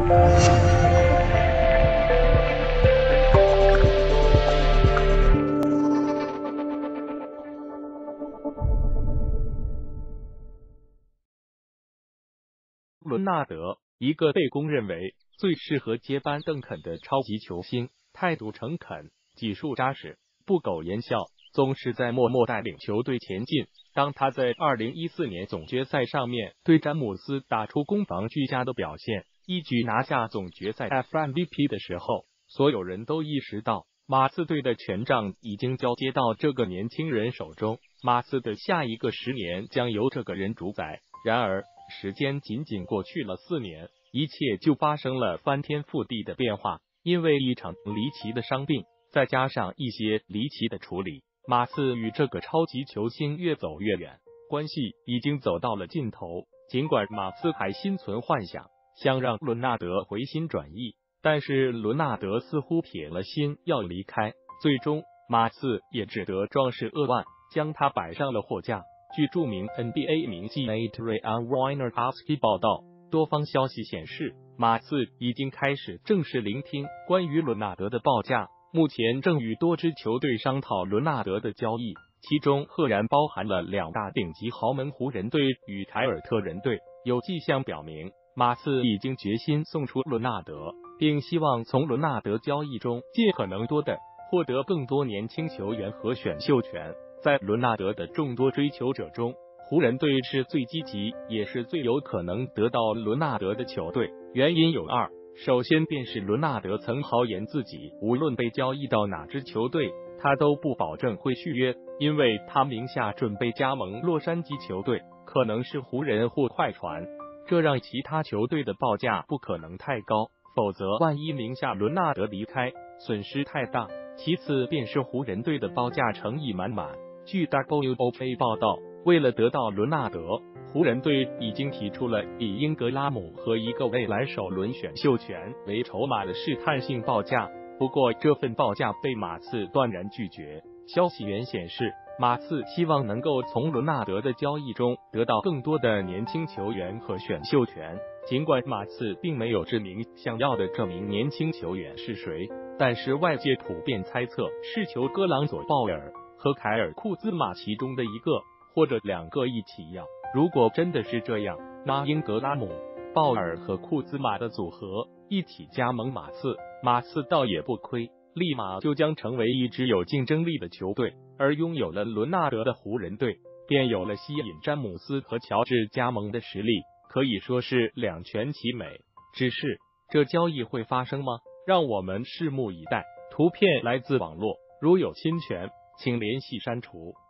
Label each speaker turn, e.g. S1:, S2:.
S1: 伦纳德，一个被公认为最适合接班邓肯的超级球星，态度诚恳，技术扎实，不苟言笑，总是在默默带领球队前进。当他在2014年总决赛上面对詹姆斯打出攻防俱佳的表现，一举拿下总决赛 FMVP 的时候，所有人都意识到马刺队的权杖已经交接到这个年轻人手中，马刺的下一个10年将由这个人主宰。然而时间仅仅过去了4年，一切就发生了翻天覆地的变化。因为一场离奇的伤病，再加上一些离奇的处理，马刺与这个超级球星越走越远，关系已经走到了尽头。尽管马刺还心存幻想，想让伦纳德回心转意，但是伦纳德似乎铁了心要离开，最终马刺也只得壮士扼腕，将他摆上了货架。据著名 NBA 名记 Adrian Wojnarowski 报道，多方消息显示，马刺已经开始正式聆听关于伦纳德的报价，目前正与多支球队商讨伦纳德的交易，其中赫然包含了2大顶级豪门湖人队与凯尔特人队。有迹象表明，马刺已经决心送出伦纳德，并希望从伦纳德交易中尽可能多的获得更多年轻球员和选秀权。在伦纳德的众多追求者中，湖人队是最积极也是最有可能得到伦纳德的球队，原因有2。首先便是伦纳德曾豪言自己无论被交易到哪支球队，他都不保证会续约，因为他名下准备加盟洛杉矶球队，可能是湖人或快船，这让其他球队的报价不可能太高，否则万一名下伦纳德离开，损失太大。其次便是湖人队的报价诚意满满。据 WOA 报道，为了得到伦纳德，湖人队已经提出了以英格拉姆和一个未来首轮选秀权为筹码的试探性报价，不过这份报价被马刺断然拒绝。消息源显示，马刺希望能够从伦纳德的交易中得到更多的年轻球员和选秀权。尽管马刺并没有指明想要的这名年轻球员是谁，但是外界普遍猜测是球哥朗佐·鲍尔和凯尔·库兹马其中的一个或者2个一起要。如果真的是这样，那英格拉姆、鲍尔和库兹马的组合一起加盟马刺，马刺倒也不亏，立马就将成为一支有竞争力的球队。而拥有了伦纳德的湖人队，便有了吸引詹姆斯和乔治加盟的实力，可以说是两全其美。只是这交易会发生吗？让我们拭目以待。图片来自网络，如有侵权，请联系删除。